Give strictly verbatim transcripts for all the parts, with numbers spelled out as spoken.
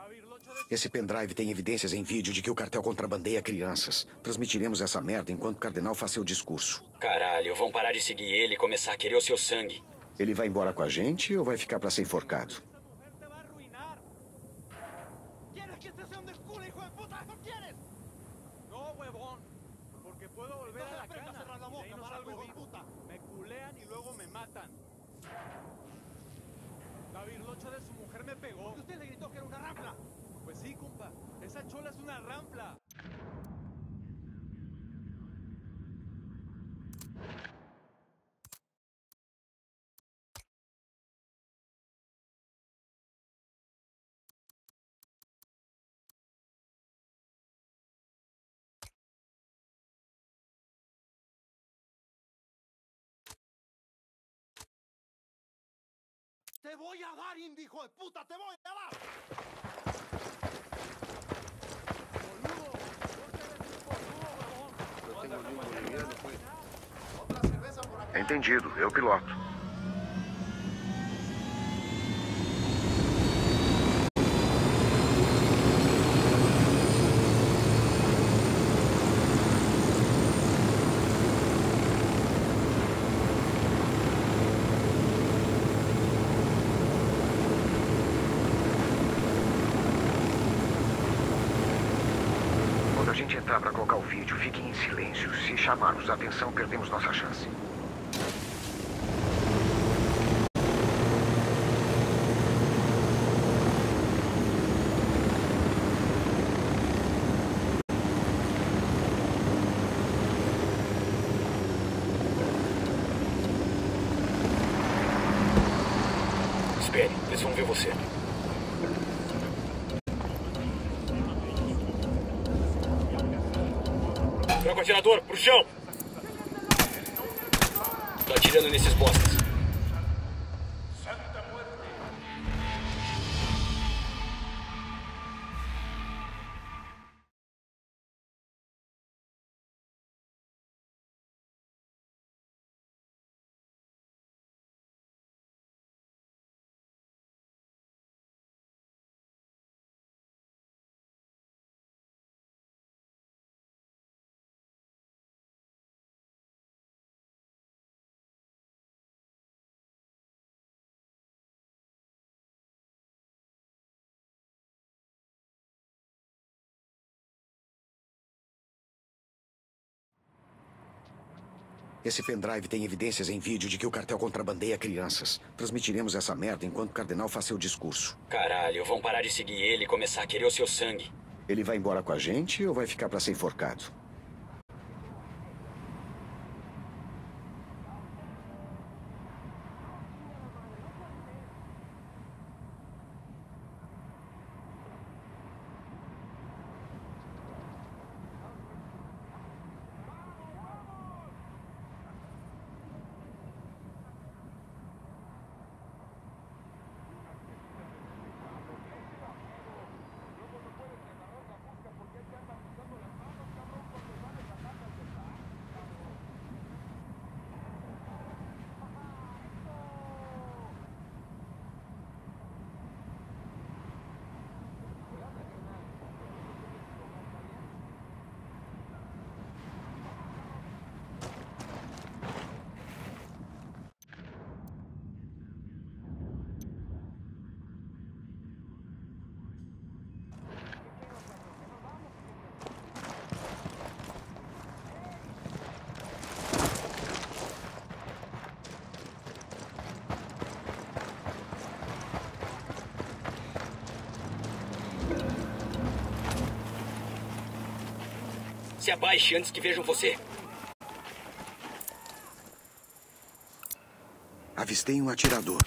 Esse pendrive tem evidências em vídeo de que o cartel contrabandeia crianças. Transmitiremos essa merda enquanto o cardenal faz seu discurso. Caralho, vão parar de seguir ele e começar a querer o seu sangue. Ele vai embora com a gente ou vai ficar pra ser enforcado? ¡Te voy a dar, indio hijo de puta! ¡Te voy a dar! Entendido, eu piloto. Quando a gente entrar para colocar o vídeo, fiquem em silêncio. Se chamarmos a atenção, perdemos nossa chance. Espere, eles vão ver você. Troca o atirador, pro chão! Tô atirando nesses bostas. Esse pendrive tem evidências em vídeo de que o cartel contrabandeia crianças. Transmitiremos essa merda enquanto o cardenal faz seu discurso. Caralho, vão parar de seguir ele e começar a querer o seu sangue. Ele vai embora com a gente ou vai ficar pra ser enforcado? Se abaixe antes que vejam você. Avistei um atirador.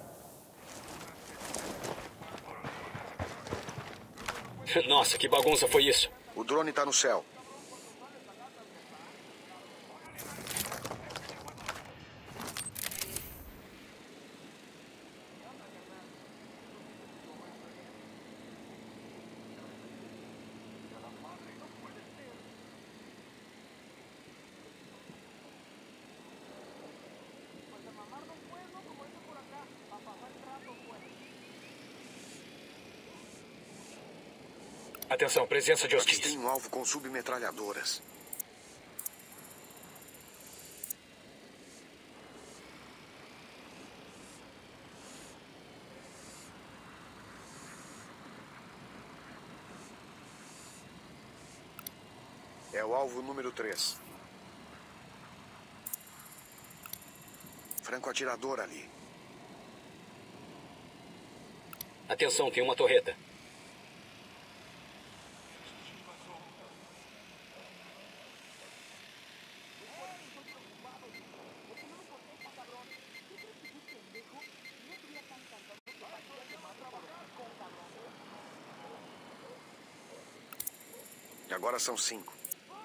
Nossa, que bagunça foi isso? O drone tá no céu. Atenção, presença de hostis. Tem um alvo com submetralhadoras. É o alvo número três. Franco-atirador ali. Atenção, tem uma torreta. E agora são cinco.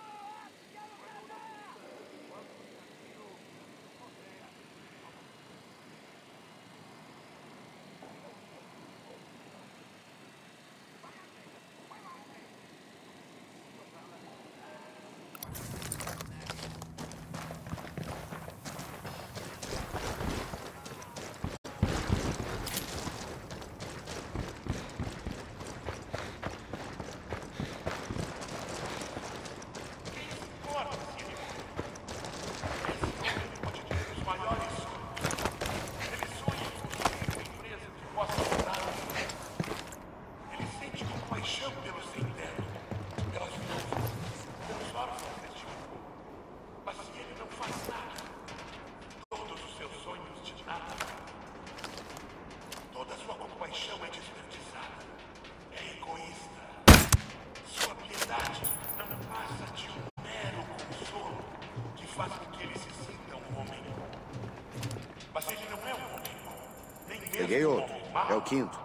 Peguei outro. É o quinto.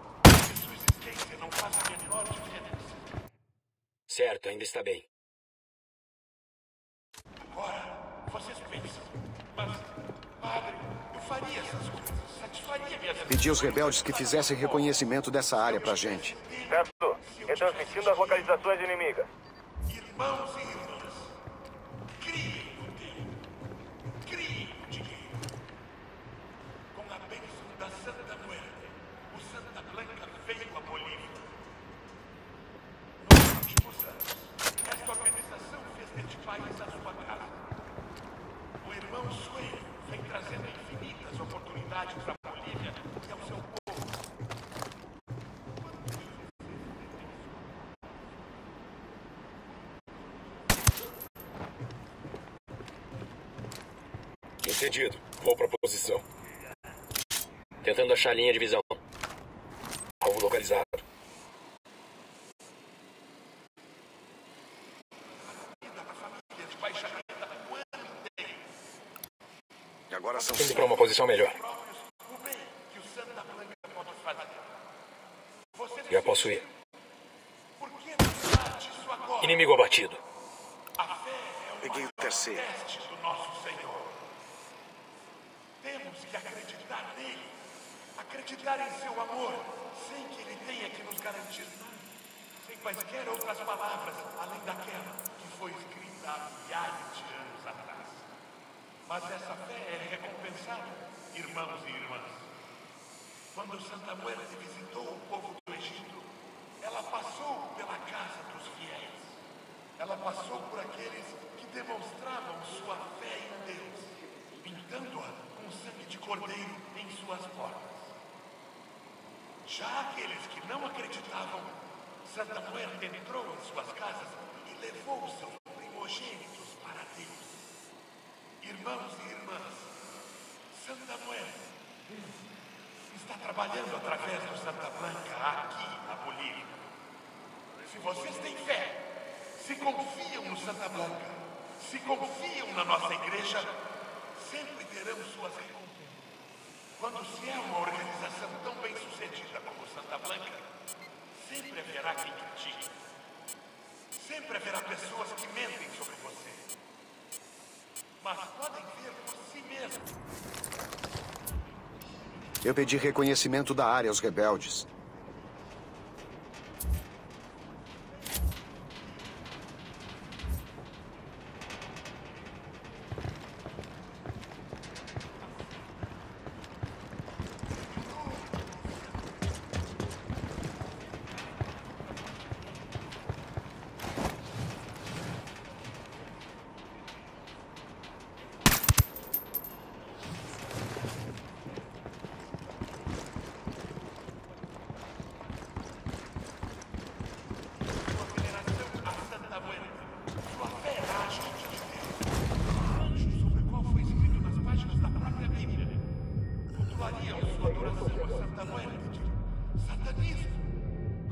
Certo, ainda está bem. Agora, vocês pensam, mas, padre, eu faria essas coisas, satisfaria minhas... Pedi aos rebeldes que fizessem reconhecimento dessa área pra gente. Certo. Retransmitindo as localizações inimigas. Irmãos e irmãs, criem no Deus, criem no dinheiro. Com a bênção da Santa Muerte, o Santa Blanca veio a Bolívia. Nos últimos anos, esta organização fez deste país a sua casa. O irmão Sueiro vem trazendo infinitas oportunidades à Bolívia e ao seu povo. Entendido. Vou para posição. Tentando achar a linha de visão. Alvo localizado. E agora são Indo para uma posição melhor. O bem que o Santa Blanca pode fazer. Vocês Já posso ir. Por que não trate isso agora? Inimigo abatido. A fé é o Peguei o terceiro. teste do nosso Senhor. Temos que acreditar nele, acreditar em seu amor, sem que ele tenha que nos garantir nada, sem quaisquer outras palavras, além daquela que foi escrita há milhares de anos atrás. Mas essa fé é recompensada, irmãos e irmãs. Quando Santa Muerte visitou o povo do Egito, ela passou pela casa dos fiéis. Ela passou por aqueles que demonstravam sua fé em Deus, pintando-a com sangue de cordeiro em suas portas. Já aqueles que não acreditavam, Santa Muerte entrou em suas casas e levou seus primogênitos para Deus. Irmãos e irmãs, Santa Muerte está trabalhando através do Santa Blanca aqui na Bolívia. Se vocês têm fé, se confiam no Santa Blanca, se confiam na nossa igreja, sempre terão suas recompensas. Quando se é uma organização tão bem sucedida como Santa Blanca, sempre haverá quem critique. Sempre haverá pessoas que mentem sobre você. Mas podem ver por si mesmos. Eu pedi reconhecimento da área aos rebeldes.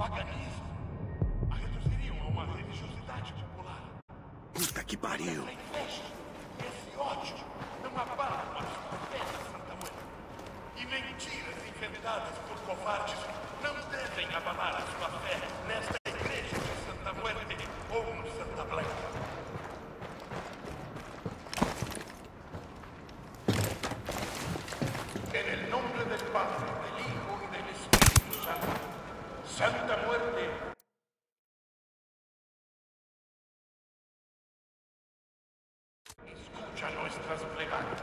paganismo. A reduziriam a uma religiosidade popular. Puta que pariu. Essa inveja, esse ódio, não abalam a sua fé na Santa Muerte. E mentiras inventadas por covardes não devem abalar a sua fé nesta igreja de Santa Muerte ou no Santa Blanca. En el nombre del Padre, del Hijo y del Espíritu Santo, Santa Muerte. Escucha nuestras plegarias.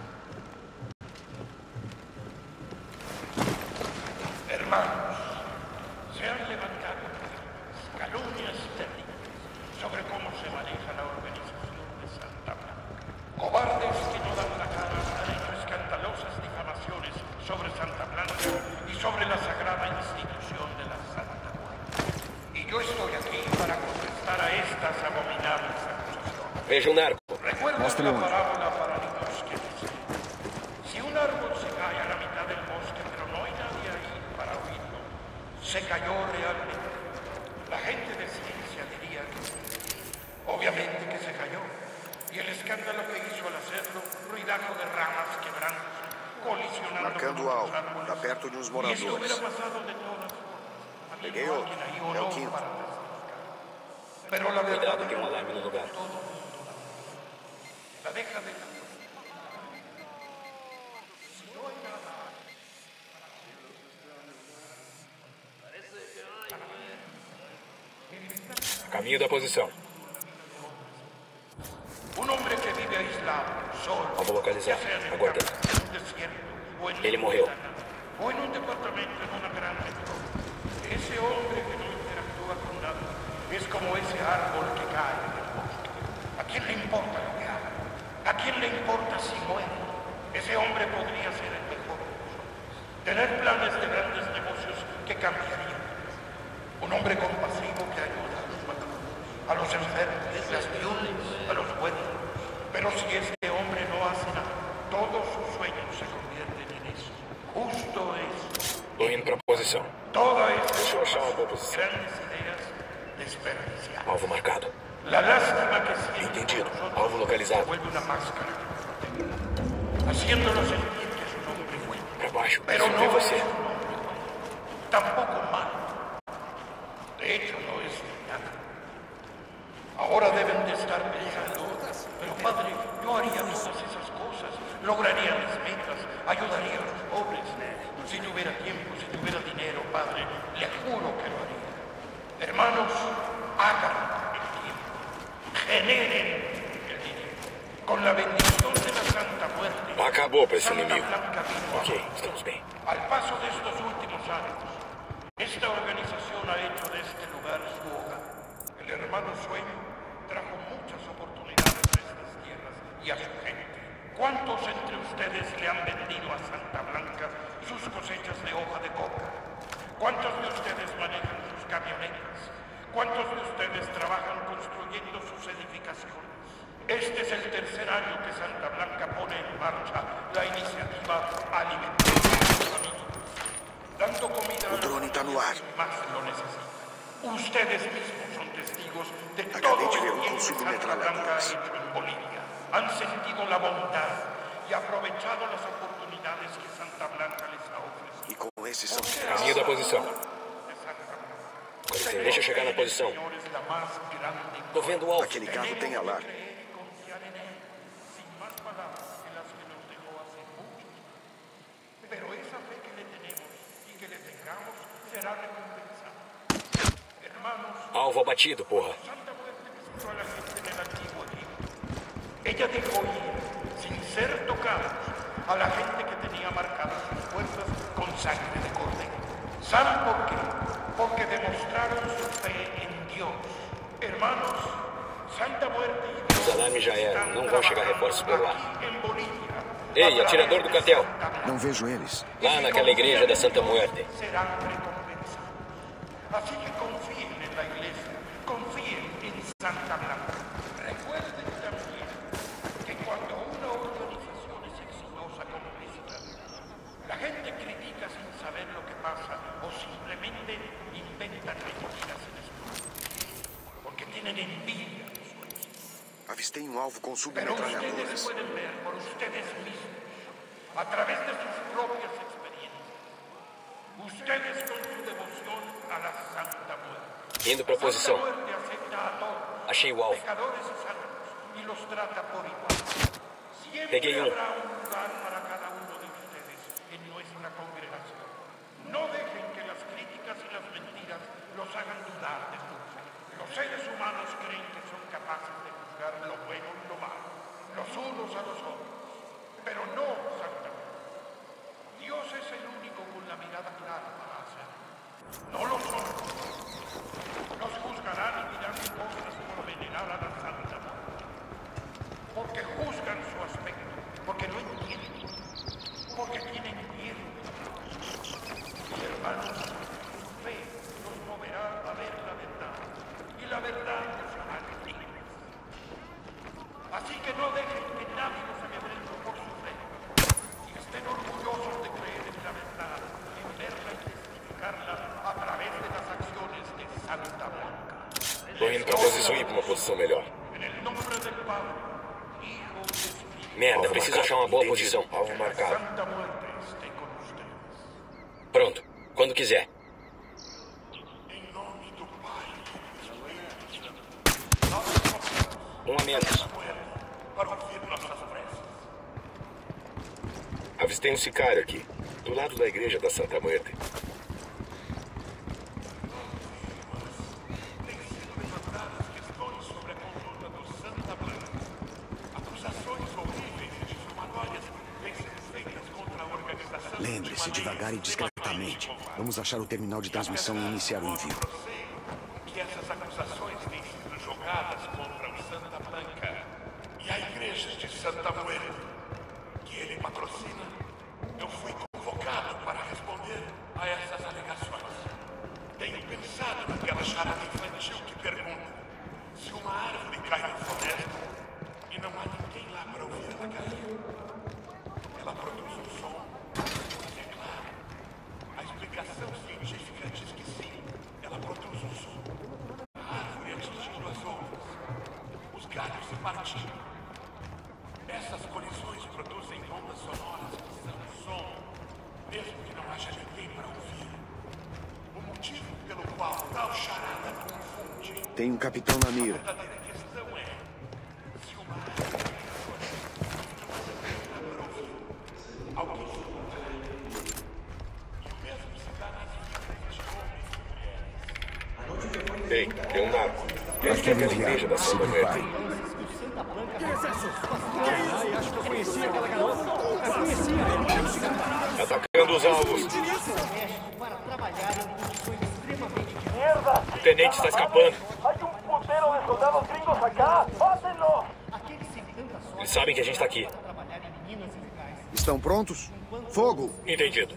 Hermanos, se han levantado calumnias terribles sobre cómo se maneja la organización de Santa Blanca. Cobardes que no dan la cara han hecho escandalosas difamaciones sobre Santa Blanca y sobre la sagrada institución de la Santa Muerte. Y yo estoy aquí para contestar a estas abominables acusaciones. Veja um narco. ¿Recuerdas la parábola para niños que dice: si un árbol se cae a la mitad del bosque, pero no hay nadie ahí para oírlo, se cayó realmente? La gente de ciencia diría que sí. Obviamente que se cayó. Y el escándalo que hizo al hacerlo, ruidajo de ramas quebrándose, colisionando Marcando con algo, los árboles. está perto de uns Y esto moradores. hubiera pasado de todas formas. Habiendo Peguei outro. alguien ahí o É o no quinto. para testificar. Pero la verdad Cuidado, tem um alarme no lugar. la deja de la... Caminho da posição. Un hombre que vive aislado, solo, Vamos localizar. ya sea en el Aguarda. campo, en un desierto, o en Ele un morreu. pantano, o en un departamento en una gran metrópoli. Ese hombre que no interactúa con nada es como ese árbol que cae en el bosque. ¿A quién le importa lo que haga? ¿A quién le importa si muere? Ese hombre podría ser el mejor de los hombres. Tener planes de grandes negocios que cambiarían. Un hombre compasivo que ayuda a los malvados, a los enfermos, a las viudas, a los huérfanos. Pero si este hombre no hace nada, todos sus sueños se convierten en eso. Justo eso. Tô indo pra posição. Toda esta Deixa eu achar uma boa posição. grandes ideas desperdiciadas. Alvo marcado. La lástima que siempre Entendido. por nosotros Alvo localizado. se vuelve una máscara que nos protege, haciéndolo sentir que es un hombre bueno. Pra baixo. Pero Preciso no ver es você. un hombre bueno, tampoco malo. De hecho, no es nada. Ahora deben de estar pensando, pero padre, yo haría todas esas cosas, lograría mis metas, ayudaría a los pobres. Si tuviera tiempo, si tuviera dinero, padre, le juro que lo haría. Hermanos, hagan el tiempo, generen el dinero. Con la bendición de la Santa Muerte, Acabou pra esse Santa inimigo. Blanca vino a Ok, estamos bem. Al paso de estos últimos años, esta organización ha hecho de este lugar su hogar. El hermano Sueño trajo muchas oportunidades a estas tierras y a su gente. ¿Cuántos entre ustedes le han vendido a Santa Blanca sus cosechas de hoja de coca? ¿Cuántos de ustedes manejan sus camionetas? ¿Cuántos de ustedes trabajan construyendo sus edificaciones? Este es el tercer año que Santa Blanca pone en marcha la iniciativa alimentaria de las familias, dando comida a O drone tá no ar. los que más lo necesitan. Ustedes mismos son testigos de Acabei todo de ver lo um que com Santa Blanca ha submetralhadoras. hecho en Bolivia. Han sentido la bondad y aprovechado las oportunidades que Santa Blanca les ha ofrecido. E com esses são os Caminho da posição. De Santa Blanca. Localizei. Deixa eu chegar na posição. Señores, la más grande Tô vendo o alvo. Aquele carro tem Tenemos alarme. que creer y confiar en él, sin más palabras que las que nos dejó hace muchos años. Pero esa fe que le tenemos y que le tengamos será recompensada. Hermanos, Alvo abatido, porra. Santa Muerte visitó a la gente en el antiguo Egipto. Ella dejó ir, sin ser tocados, a la gente que tenía marcadas sus puertas con sangre de cordero. ¿Saben por qué? Porque demostraron su fe en Dios. Hermanos, Santa Muerte y Dios Os alarmes já eram. Não vão chegar reforços pelo ar. aquí en Bolivia. Ei, atirador do cartel. Não vejo eles. Lá naquela igreja da Santa Muerte. Serán recompensados. Así que confíen en la iglesia, confíen en Santa Blanca. Recuerden también que cuando una organización es exitosa como esta, la gente critica sin saber lo que pasa o simplemente inventan alvo com Pero ustedes submetralhadoras. pueden ver por ustedes mismos, a través de sus propias experiencias. Ustedes con su devoción a la Santa Muerte. Indo pra posição. La Santa Muerte acepta a todos, Achei o alvo. pecadores y santos, y los trata por igual. Siempre Peguei um. habrá un lugar para cada uno de ustedes en nuestra congregación. No dejen que las críticas y las mentiras los hagan dudar de su fe. Los seres humanos creen que son capaces de juzgar lo bueno y lo malo, los unos a los otros. Pero no, Santa Muerte. Dios es el único con la mirada clara para hacerlo. No lo son. Los juzgarán y dirán cosas por venerar a la Santa Muerte. Porque juzgan su aspecto, porque no entienden, porque tienen miedo. Mis hermanos, su fe los moverá a ver la verdad, y la verdad los hará libres. Así que no dejen que nadie los amedrente por su fe, y estén orgullosos de creer en la verdad, en verla y testificarla a través de las acciones de Santa Blanca. Tô indo pra posição e ir pra uma posição melhor. En el nombre del Padre, Hijo y Espíritu. Merda, preciso achar uma boa posição. Alvo marcado. Santa Muerte esté con ustedes. Pronto. Quando quiser. En nome do Pai, Um a menos. para ouvir nossas preces. Avistei um sicário aqui. Do lado da igreja da Santa Muerte. Têm sido levantadas questões sobre a conduta do Santa Blanca. Acusações horríveis e difamatórias têm sido feitas contra a organização. Lembre-se, devagar e discretamente. Vamos achar o terminal de transmissão e iniciar o envio. Que essas acusações têm sido jogadas contra o Santa Blanca e a igreja de Santa Muerte, que ele patrocina. Eu fui convocado para responder a essas alegações. Tenho pensado naquela charada infantil que pergunta se uma árvore cai na floresta e não há ninguém lá para ouvir ela cair. Ela produz um som. E é claro, a explicação científica diz que sim, ela produz um som. A árvore atingindo as outras. Os galhos se partindo. Essas colisões produzem ondas sonoras que são som, mesmo que não haja ninguém para ouvir. O motivo pelo qual tal charada confunde. Tem um capitão na mira. A verdadeira questão é se uma árvore não para ouvir. Alguém se encontrar. E o mesmo se dá nas vidas de homens e mulheres. Ei, tem um narco. Acho que é a igreja da Santa Muerte. Atacando os alvos. O tenente está escapando. Hay un putero de soldados gringos acá. ¡Pásenlo! Eles sabem que a gente está aqui. Estão prontos? Fogo! Entendido.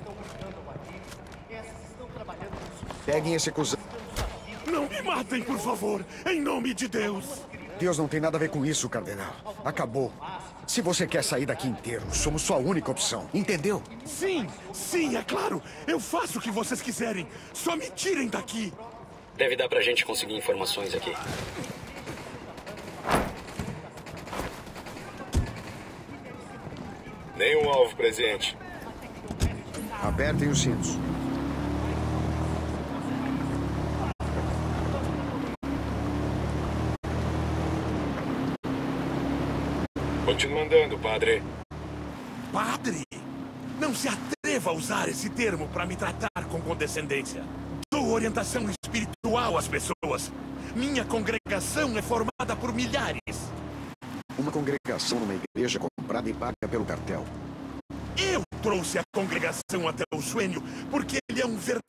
Peguem esse cuzão. Não me matem, por favor, em nome de Deus. Deus não tem nada a ver com isso, cardenal. Acabou. Se você quer sair daqui inteiro, somos sua única opção. Entendeu? Sim, sim, é claro. Eu faço o que vocês quiserem. Só me tirem daqui. Deve dar pra gente conseguir informações aqui. Nenhum alvo presente. Apertem os cintos. Continua andando, padre. Padre? Não se atreva a usar esse termo para me tratar com condescendência. Dou orientação espiritual às pessoas. Minha congregação é formada por milhares. Uma congregação numa igreja comprada e paga pelo cartel. Eu trouxe a congregação até o Suênio porque ele é um verdadeiro.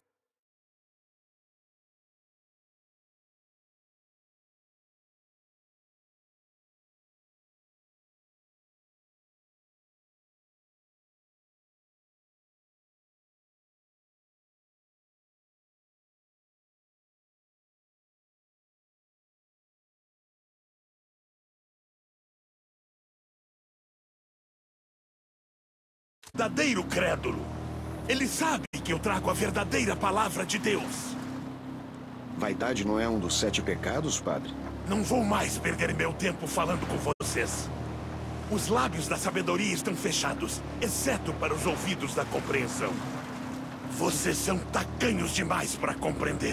verdadeiro crédulo. Ele sabe que eu trago a verdadeira palavra de Deus. Vaidade não é um dos sete pecados, padre? Não vou mais perder meu tempo falando com vocês. Os lábios da sabedoria estão fechados, exceto para os ouvidos da compreensão. Vocês são tacanhos demais para compreender.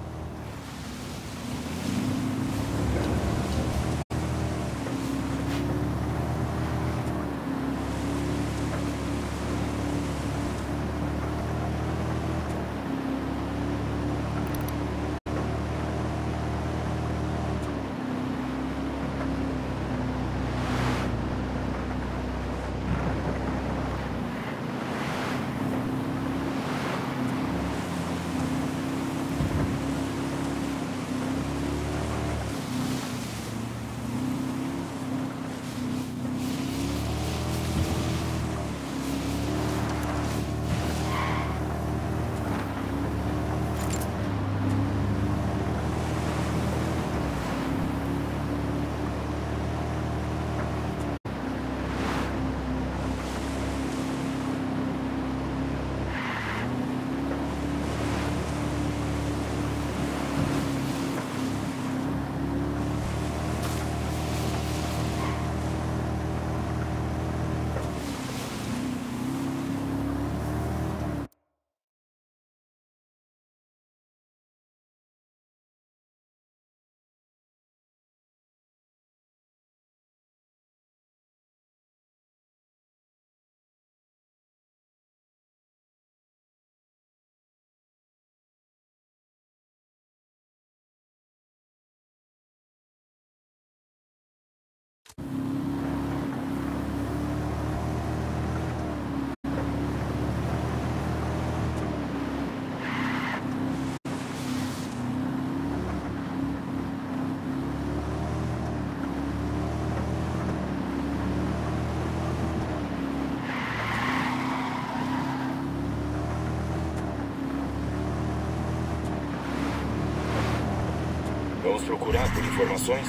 Vamos procurar por informações?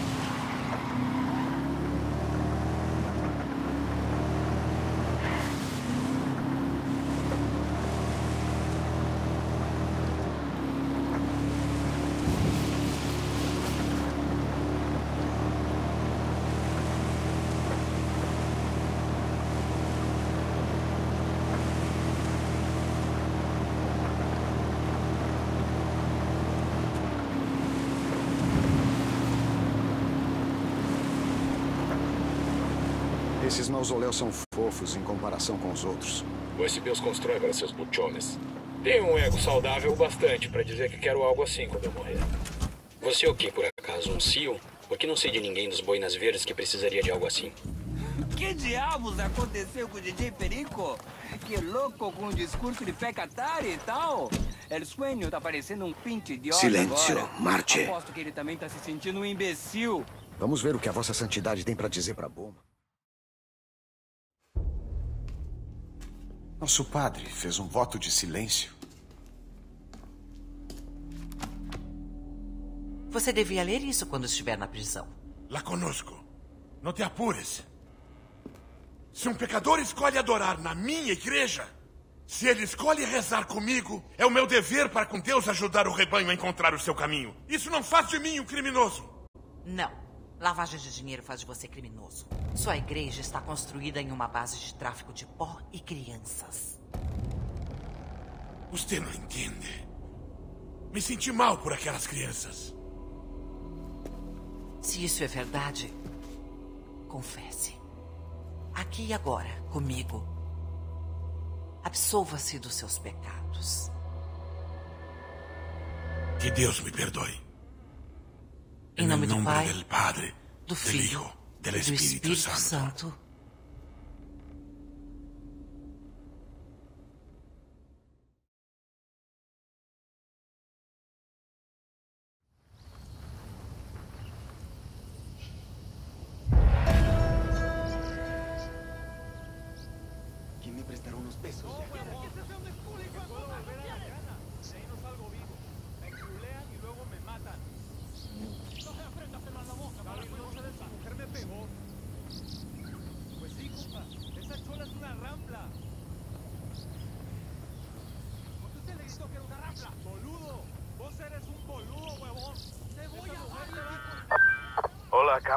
Esses mausoléus são fofos em comparação com os outros. O S B os constrói para seus buchones. Tenho um ego saudável o bastante para dizer que quero algo assim quando eu morrer. Você é o que, por acaso? Um SEAL? Porque não sei de ninguém dos boinas verdes que precisaria de algo assim. Que diabos aconteceu com o D J Perico? Que louco com um discurso de pecatari e tal? El Sueño tá parecendo um pinche idiota. Silêncio, agora. Marte. Aposto que ele também tá se sentindo um imbecil. Vamos ver o que a Vossa Santidade tem para dizer para Boma. Nosso padre fez um voto de silêncio. Você devia ler isso quando estiver na prisão. La conosco. Não te apures. Se um pecador escolhe adorar na minha igreja, se ele escolhe rezar comigo, é o meu dever para com Deus ajudar o rebanho a encontrar o seu caminho. Isso não faz de mim um criminoso. Não. Lavagem de dinheiro faz de você criminoso. Sua igreja está construída em uma base de tráfico de pó e crianças. Você não entende. Me senti mal por aquelas crianças. Se isso é verdade, confesse. Aqui e agora, comigo. Absolva-se dos seus pecados. Que Deus me perdoe. Em nome do Pai, del Padre, do del Filho Hijo, del e do Espírito Espírito Santo. Santo. Que me prestaron unos pesos.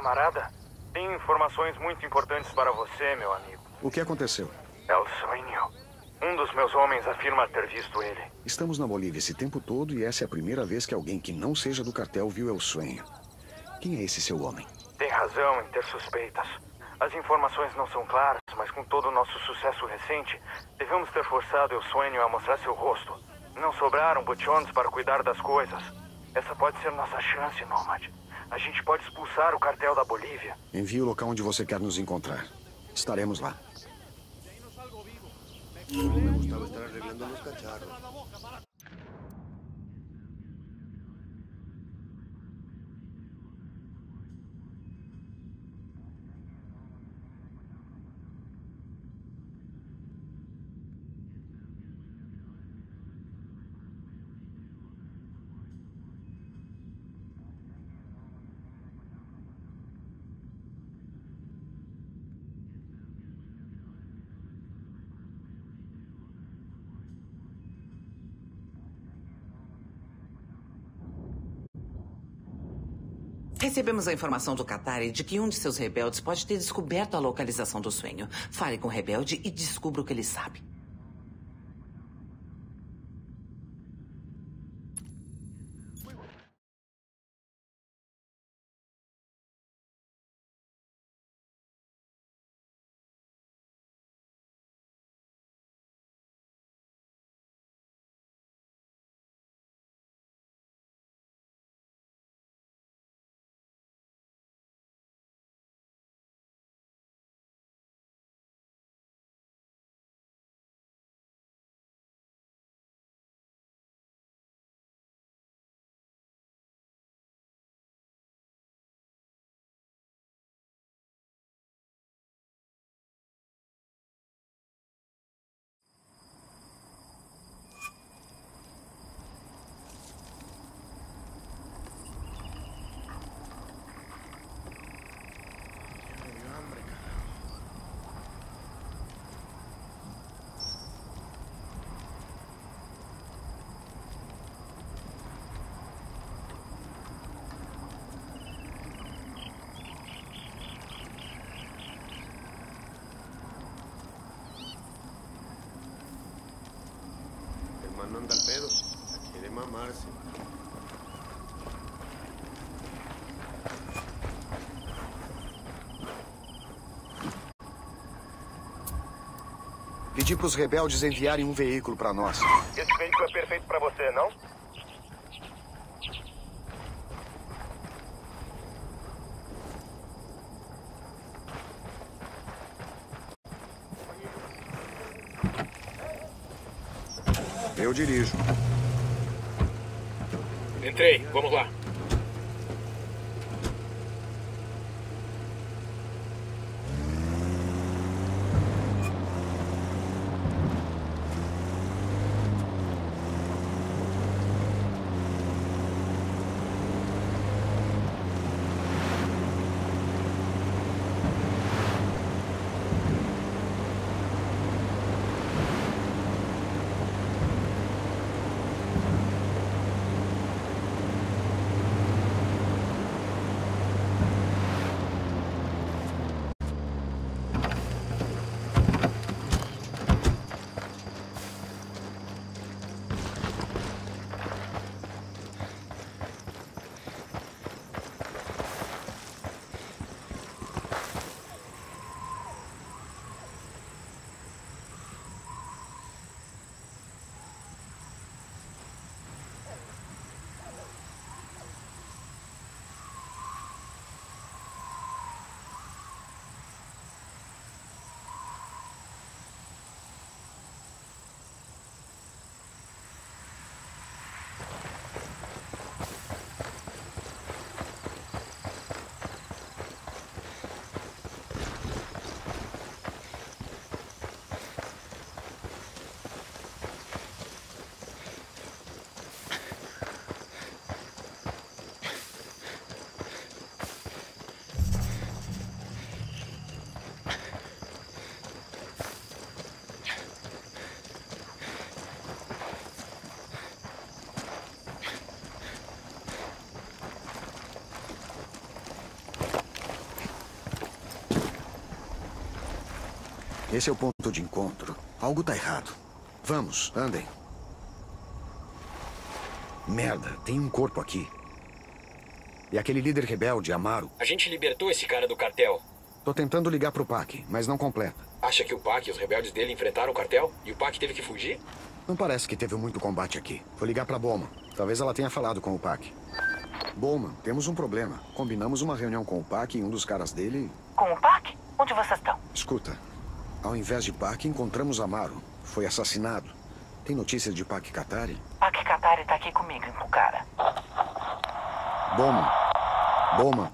camarada. Tenho informações muito importantes para você, meu amigo. O que aconteceu? É o Sueño. Um dos meus homens afirma ter visto ele. Estamos na Bolívia esse tempo todo e essa é a primeira vez que alguém que não seja do cartel viu El Sueño. Quem é esse seu homem? Tem razão em ter suspeitas. As informações não são claras, mas com todo o nosso sucesso recente, devemos ter forçado El Sueño a mostrar seu rosto. Não sobraram buchones para cuidar das coisas. Essa pode ser nossa chance, Nômade. A gente pode expulsar o cartel da Bolívia. Envie o local onde você quer nos encontrar. Estaremos lá. Me gustaba estar arreglando los cacharros. Recebemos a informação do Qatari de que um de seus rebeldes pode ter descoberto a localização do Sueño. Fale com o rebelde e descubra o que ele sabe. No anda al pedo. Quiere mamarse. Pedi para os rebeldes enviarem um veículo para nós. Esse veículo é perfeito para você, não? Eu dirijo. Entrei, vamos lá. Esse é o ponto de encontro. Algo tá errado. Vamos, andem. Merda, tem um corpo aqui. E aquele líder rebelde, Amaro? A gente libertou esse cara do cartel. Tô tentando ligar pro P A C, mas não completa. Acha que o P A C e os rebeldes dele enfrentaram o cartel? E o P A C teve que fugir? Não parece que teve muito combate aqui. Vou ligar pra Bowman. Talvez ela tenha falado com o P A C. Bowman, temos um problema. Combinamos uma reunião com o P A C e um dos caras dele... Com o P A C? Onde vocês estão? Escuta, ao invés de P A C, encontramos Amaro. Foi assassinado. Tem notícias de P A C Katari? P A C Katari tá aqui comigo, em Pucara. Bowman. Bowman.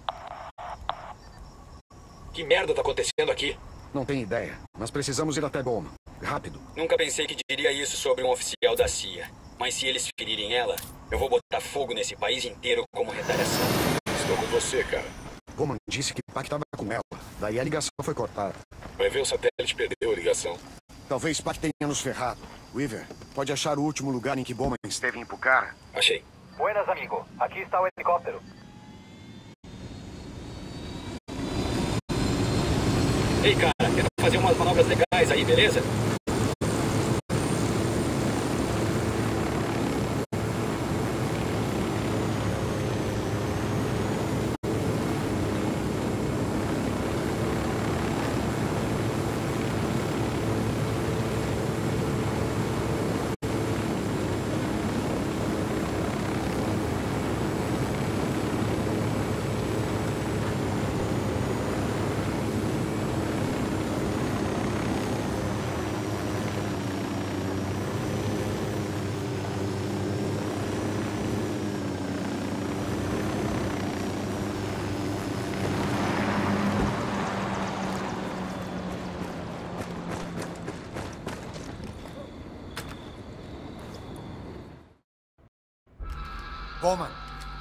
Que merda tá acontecendo aqui? Não tenho ideia, mas precisamos ir até Bowman. Rápido. Nunca pensei que diria isso sobre um oficial da C I A. Mas se eles ferirem ela, eu vou botar fogo nesse país inteiro como retaliação. Estou com você, cara. Bowman disse que o P A C estava com ela. Daí a ligação foi cortada. Vai ver o satélite perdeu a ligação. Talvez o P A C tenha nos ferrado. Weaver, pode achar o último lugar em que Bowman esteve em Pucara? Achei. Buenas, amigo. Aqui está o helicóptero. Ei, cara, tenta fazer umas manobras legais aí, beleza? Bowman.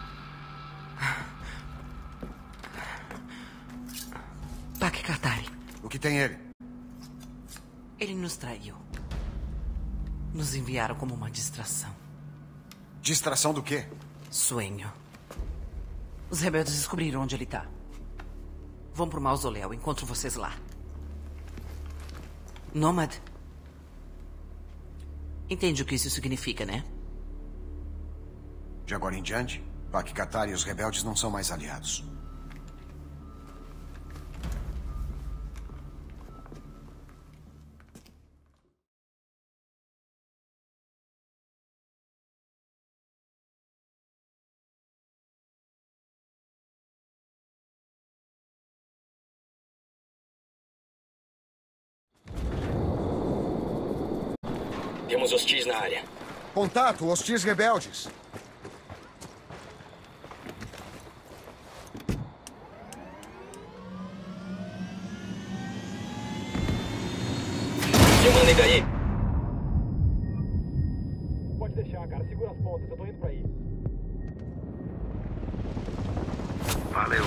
P A C Katari. O que tem ele? Ele nos traiu. Nos enviaram como uma distração. Distração do quê? Sonho. Os rebeldes descobriram onde ele tá. Vão pro mausoléu. Encontro vocês lá. Nômade. Entende o que isso significa, né? De agora em diante, P A C Katari e os rebeldes não são mais aliados. Temos hostis na área. Contato, hostis rebeldes. Me mandem daí. Pode deixar, cara. Segura as pontas. Eu tô indo pra aí. Valeu.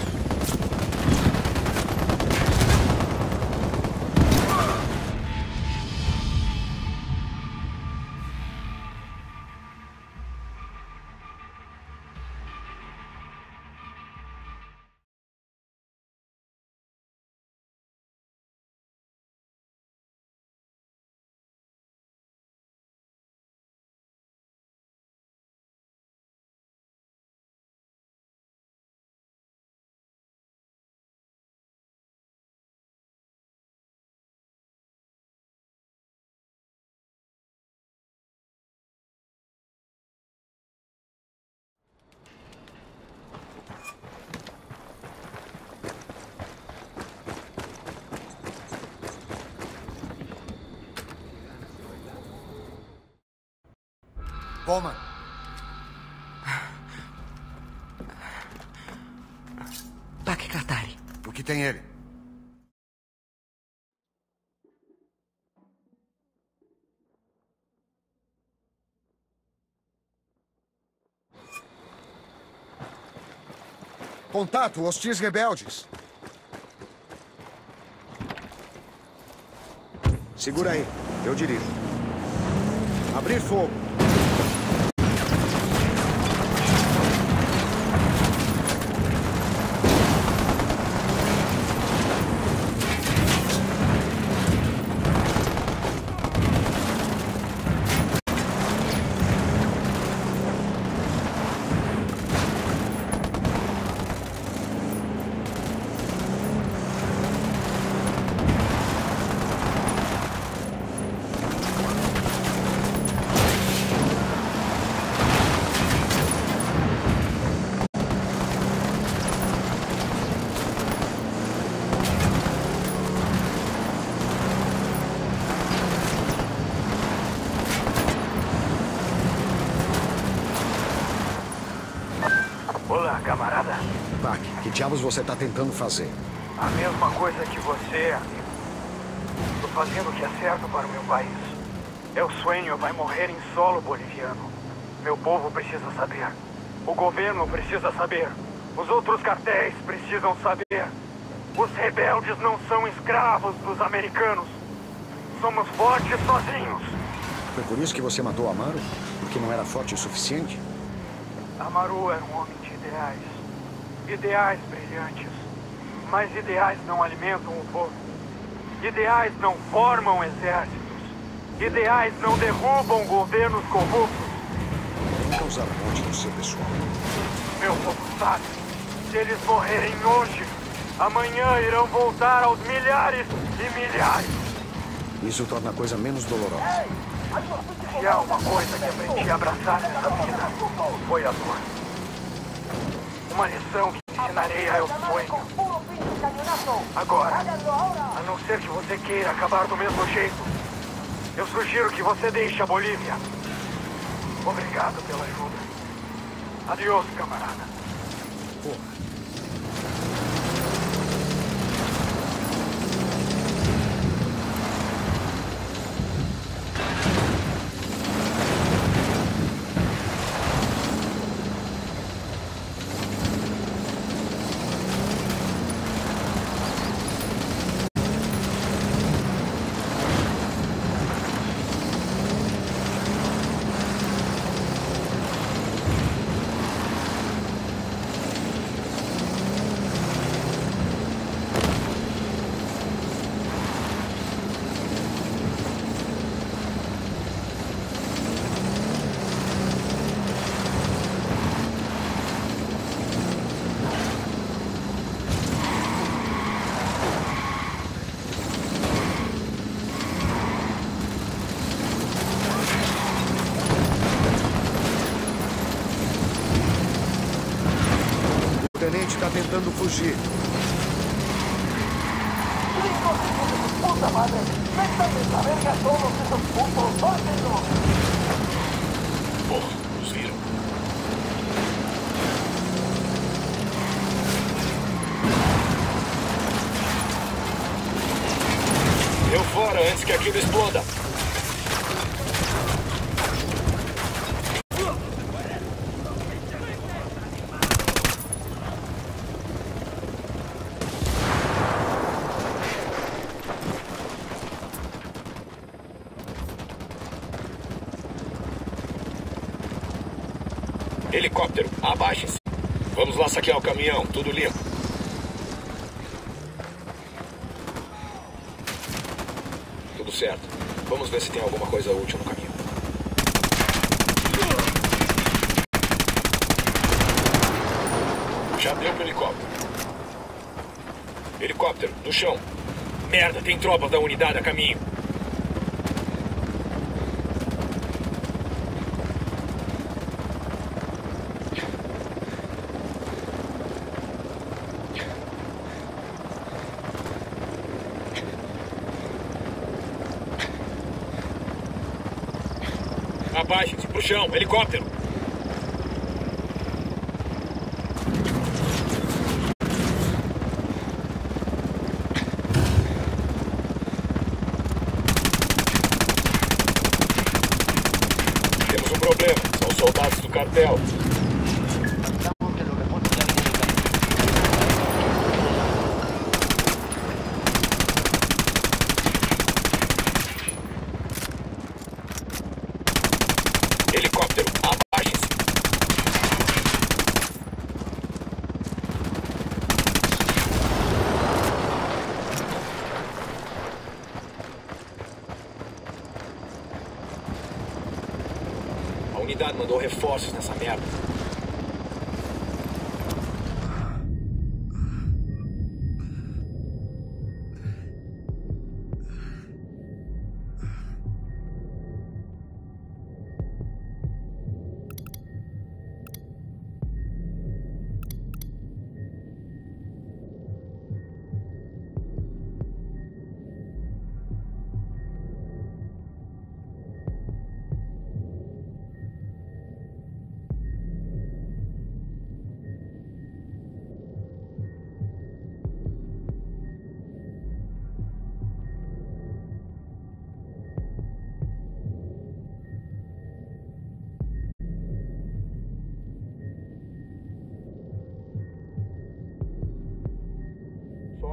Bowman. P A C Katari. O que tem ele? Contato, hostis rebeldes. Segura aí, eu dirijo. Abrir fogo. diabos você tá tentando fazer? A mesma coisa que você, amigo. Tô fazendo o que é certo para o meu país. El Sueño vai morrer em solo boliviano. Meu povo precisa saber. O governo precisa saber. Os outros cartéis precisam saber. Os rebeldes não são escravos dos americanos. Somos fortes sozinhos. Foi por isso que você matou Amaro? Porque não era forte o suficiente? Amaru era um homem de ideais. Ideais brilhantes. Mas ideais não alimentam o povo. Ideais não formam exércitos. Ideais não derrubam governos corruptos. Nunca usar ponte do seu pessoal. Meu povo sabe. Se eles morrerem hoje, amanhã irão voltar aos milhares e milhares. Isso torna a coisa menos dolorosa. Se há uma coisa que aprendi a abraçar nessa vida, foi a dor. Uma lição que ensinarei a El Sueño. Agora, a não ser que você queira acabar do mesmo jeito, eu sugiro que você deixe a Bolívia. Obrigado pela ajuda. Adiós, camarada. Porra. O tenente está tentando fugir. ¡Puta madre! ¡Métanme esa verga a todos esos putos! ¡Mátenlos! Porra, nos viram. Eu fora antes que aquilo exploda. Helicóptero, abaixem-se. Vamos lá saquear o caminhão, tudo limpo. Tudo certo. Vamos ver se tem alguma coisa útil no caminho. Já deu pro helicóptero. Helicóptero, no chão. Merda, tem tropas da unidade a caminho. Abaixem-se pro chão, helicóptero. Temos um problema, são soldados do cartel. Helicóptero, abaixem-se. A unidade mandou reforços nessa merda.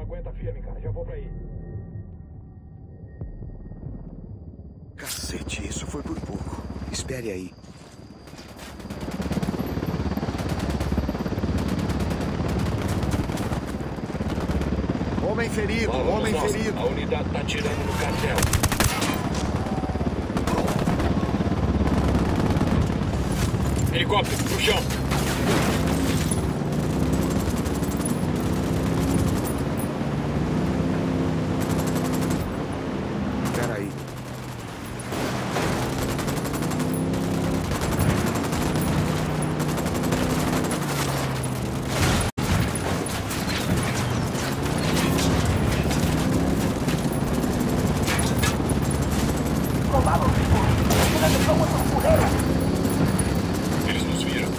Aguenta firme, cara. Já vou pra aí. Cacete, isso foi por pouco. Espere aí. Homem ferido, Lá, homem nós. ferido. A unidade tá atirando no cartel. Helicóptero, pro chão. Espera aí. Eles nos viram.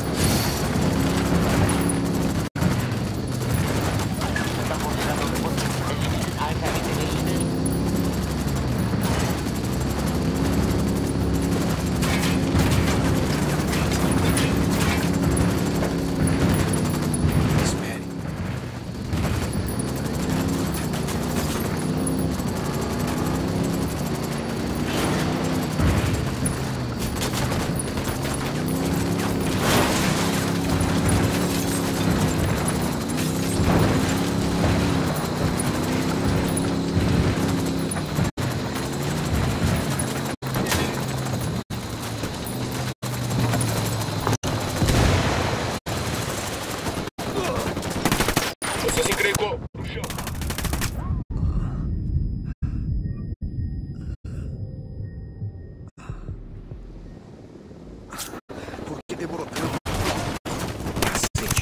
Espere. Você se encrencou. Pro chão. Por que demorou tanto? Cacete.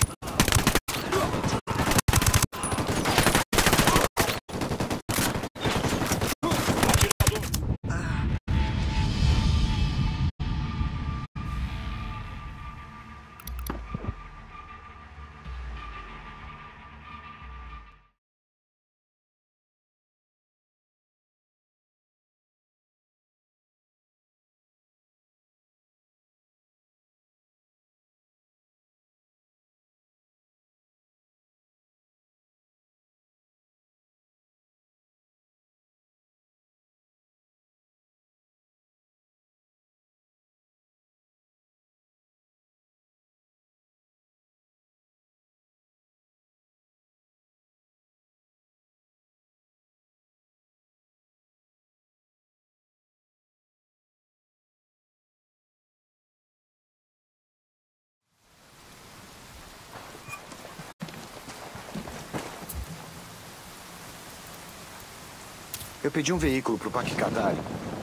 Eu pedi um veículo pro Pac Katari.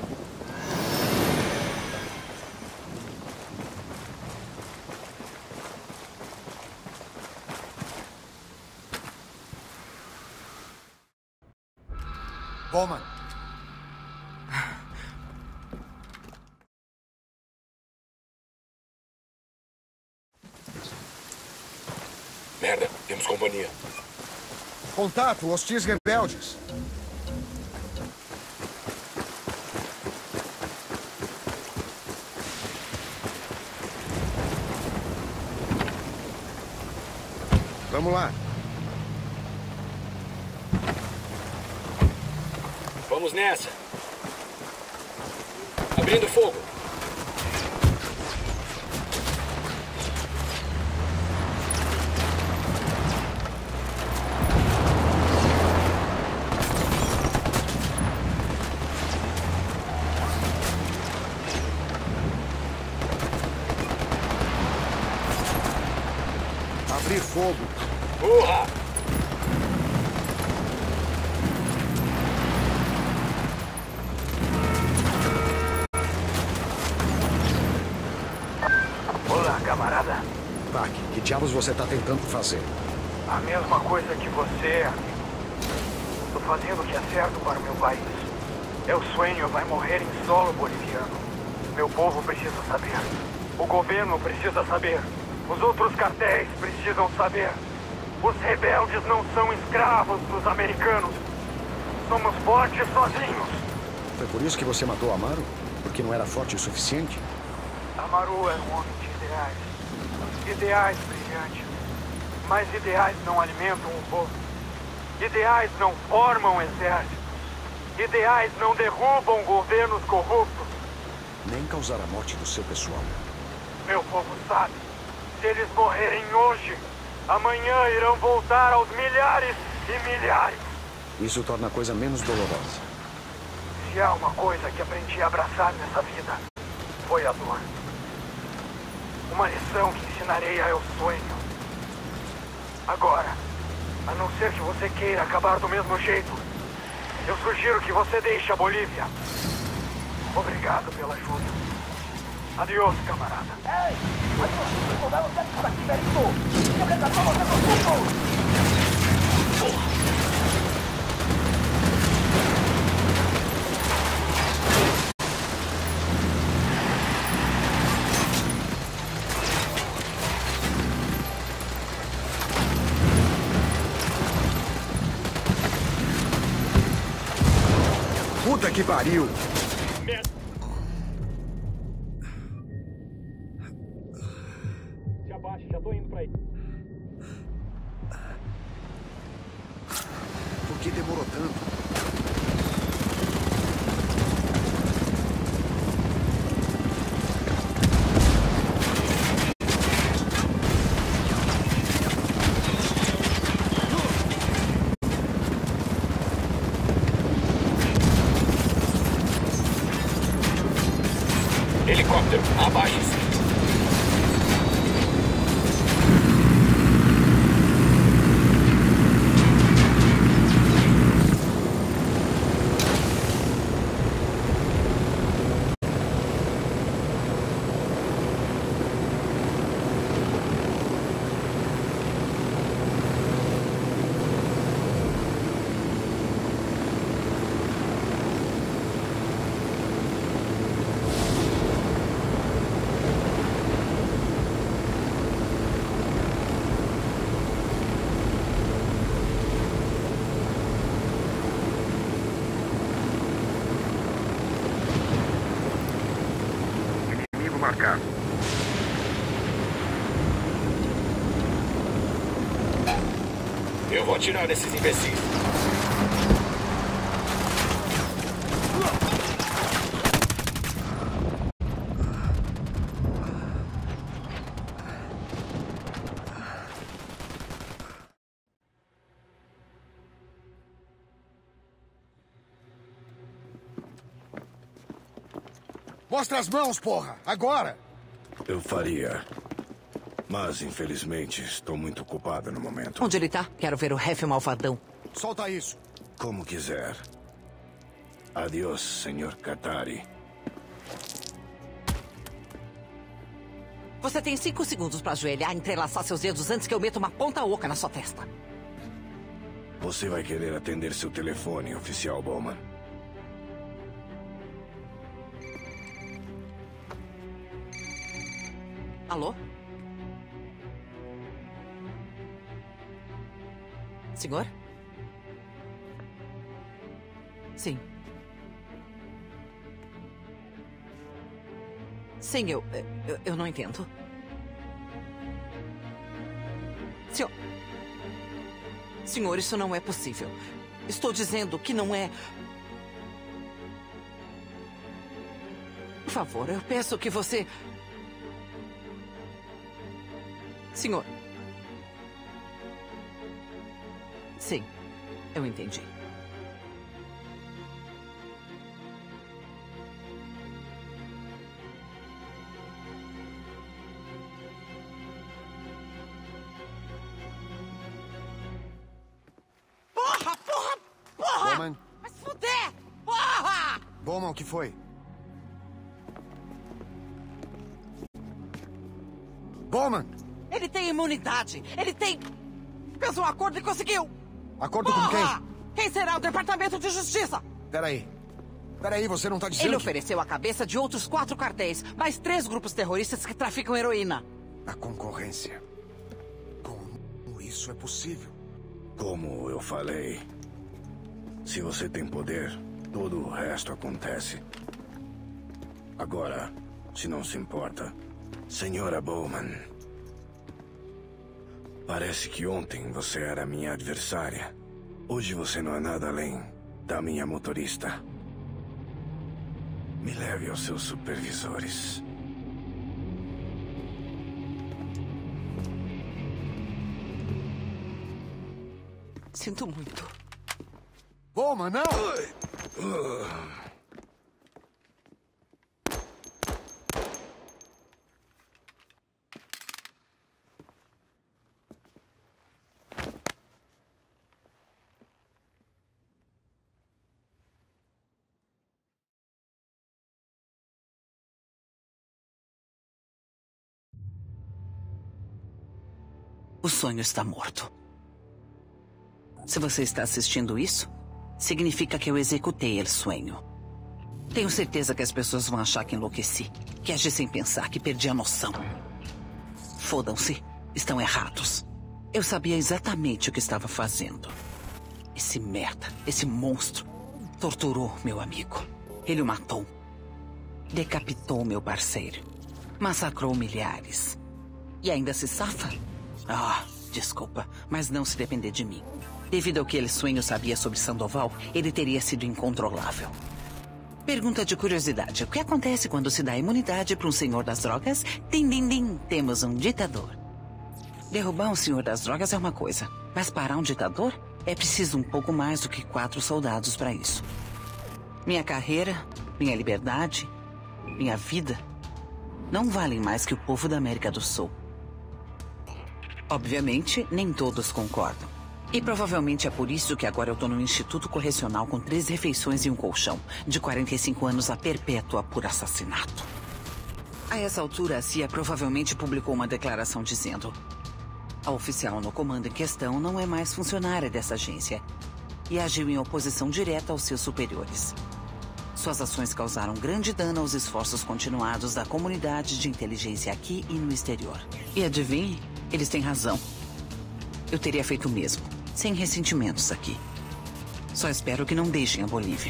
Bowman. Merda, temos companhia. Contato, hostis rebeldes. Vamos lá. Vamos nessa. Abrindo fogo. Abrir fogo. Urra! Olá, camarada. Pac, que diabos você tá tentando fazer? A mesma coisa que você. Tô fazendo o que é certo para o meu país. El Sueño vai morrer em solo boliviano. Meu povo precisa saber. O governo precisa saber. Os outros cartéis precisam saber. Os rebeldes não são escravos dos americanos. Somos fortes sozinhos. Foi por isso que você matou Amaro? Porque não era forte o suficiente? Amaru era um homem de ideais. Ideais brilhantes. Mas ideais não alimentam o povo. Ideais não formam exércitos. Ideais não derrubam governos corruptos. Nem causar a morte do seu pessoal. Meu povo sabe. Se eles morrerem hoje, amanhã irão voltar aos milhares e milhares. Isso torna a coisa menos dolorosa. Se há uma coisa que aprendi a abraçar nessa vida, foi a dor. Uma lição que ensinarei a El Sueño. Agora, a não ser que você queira acabar do mesmo jeito, eu sugiro que você deixe a Bolívia. Obrigado pela ajuda. Adiós, camarada. Ei! Puta que pariu! Se abaixe, já tô indo pra aí. Por que demorou tanto? Helicóptero, abaixe-se. Marcado. Eu vou atirar nesses imbecis. Mostra as mãos, porra! Agora! Eu faria. Mas, infelizmente, estou muito ocupado no momento. Onde ele tá? Quero ver o Ref malvadão. Solta isso! Como quiser. Adiós, senhor Katari. Você tem cinco segundos pra ajoelhar e entrelaçar seus dedos antes que eu meta uma ponta oca na sua testa. Você vai querer atender seu telefone, oficial Bowman. Alô? Senhor? Sim. Sim, eu, eu... Eu não entendo. Senhor... Senhor, isso não é possível. Estou dizendo que não é... Por favor, eu peço que você... Senhor. Sim, eu entendi. Porra, porra, porra! Bowman? Vai se fuder! Porra! Bowman, o que foi? Bowman! Ele tem imunidade. Ele tem... Fez um acordo e conseguiu. Acordo Porra! com quem? Quem será o Departamento de Justiça? Peraí. Peraí, você não tá dizendo Ele que... ofereceu a cabeça de outros quatro cartéis, mais três grupos terroristas que traficam heroína. A concorrência. Como isso é possível? Como eu falei, se você tem poder, todo o resto acontece. Agora, se não se importa, senhora Bowman... Parece que ontem você era minha adversária. Hoje você não é nada além da minha motorista. Me leve aos seus supervisores. Sinto muito. Bowman, não! O sonho está morto. Se você está assistindo isso, significa que eu executei o sonho. Tenho certeza que as pessoas vão achar que enlouqueci, que agi sem pensar, que perdi a noção. Fodam-se, estão errados. Eu sabia exatamente o que estava fazendo. Esse merda, esse monstro, torturou meu amigo. Ele o matou. Decapitou meu parceiro. Massacrou milhares. E ainda se safa? Ah, desculpa, mas não se depender de mim. Devido ao que ele sonho sabia sobre Sandoval, ele teria sido incontrolável. Pergunta de curiosidade. O que acontece quando se dá imunidade para um senhor das drogas? Tim, tim, tim. Temos um ditador. Derrubar um senhor das drogas é uma coisa, mas parar um ditador? É preciso um pouco mais do que quatro soldados para isso. Minha carreira, minha liberdade, minha vida não valem mais que o povo da América do Sul. Obviamente, nem todos concordam. E provavelmente é por isso que agora eu tô no Instituto Correcional com três refeições e um colchão, de quarenta e cinco anos a perpétua por assassinato. A essa altura, a C I A provavelmente publicou uma declaração dizendo: a oficial no comando em questão não é mais funcionária dessa agência e agiu em oposição direta aos seus superiores. Suas ações causaram grande dano aos esforços continuados da comunidade de inteligência aqui e no exterior. E adivinhe, eles têm razão. Eu teria feito o mesmo, sem ressentimentos aqui. Só espero que não deixem a Bolívia.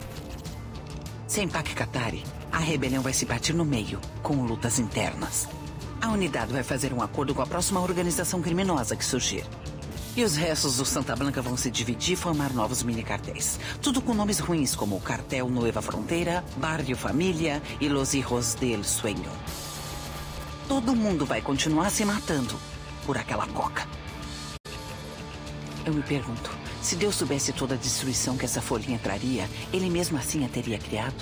Sem Pac Katari, a rebelião vai se bater no meio, com lutas internas. A unidade vai fazer um acordo com a próxima organização criminosa que surgir. E os restos do Santa Blanca vão se dividir e formar novos mini-cartéis. Tudo com nomes ruins como o Cartel Nueva Fronteira, Barrio Família e Los Hijos del Sueño. Todo mundo vai continuar se matando por aquela coca. Eu me pergunto, se Deus soubesse toda a destruição que essa folhinha traria, ele mesmo assim a teria criado?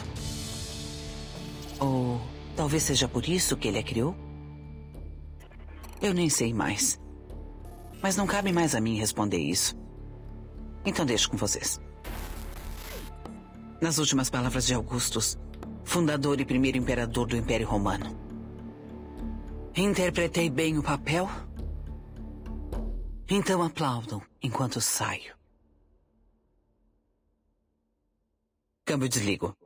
Ou talvez seja por isso que ele a criou? Eu nem sei mais. Mas não cabe mais a mim responder isso. Então deixo com vocês. Nas últimas palavras de Augustus, fundador e primeiro imperador do Império Romano. Interpretei bem o papel? Então aplaudam enquanto saio. Câmbio desligo.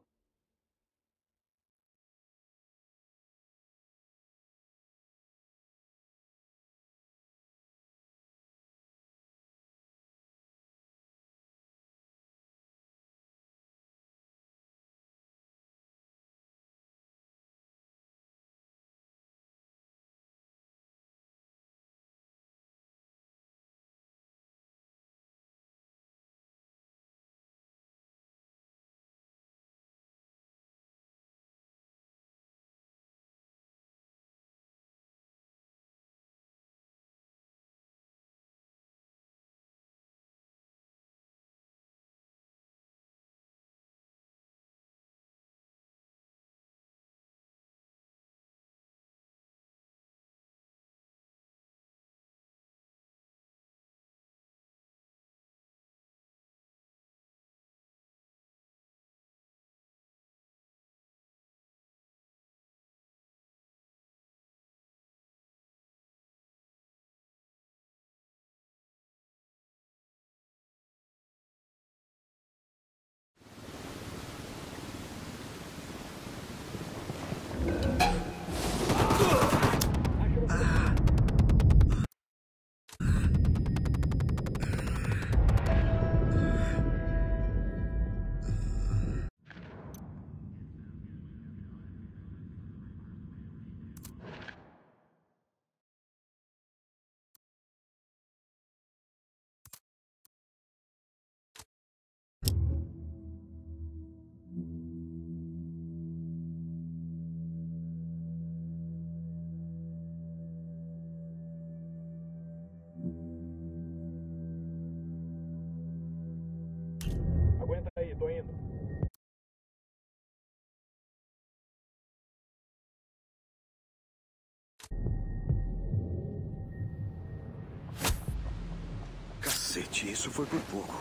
cacete, isso foi por pouco.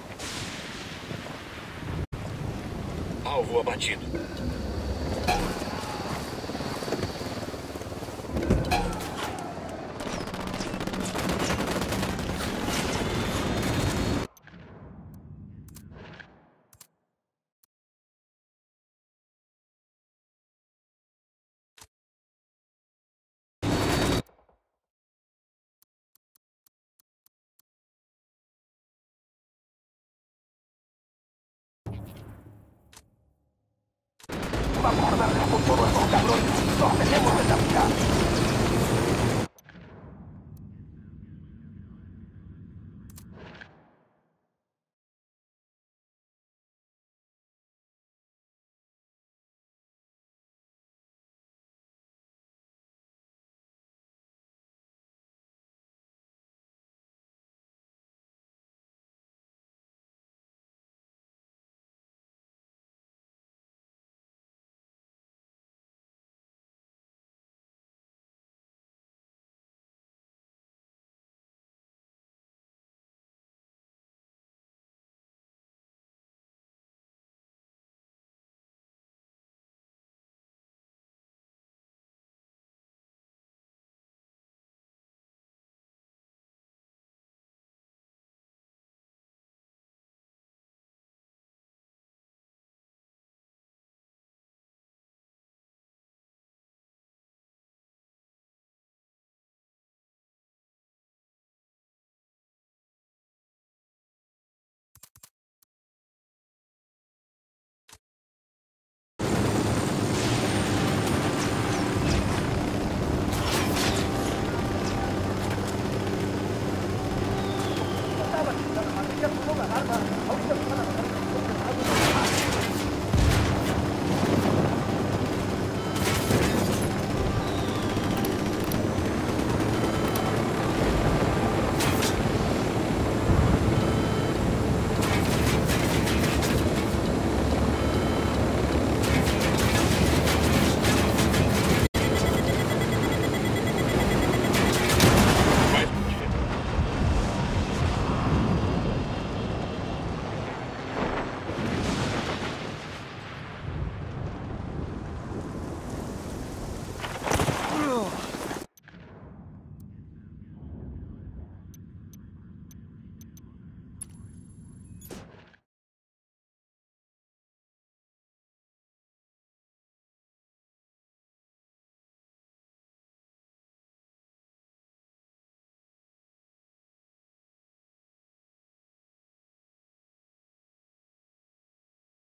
Alvo abatido. Vamos a darles con todo a estos cabrones. Los tenemos desafiados.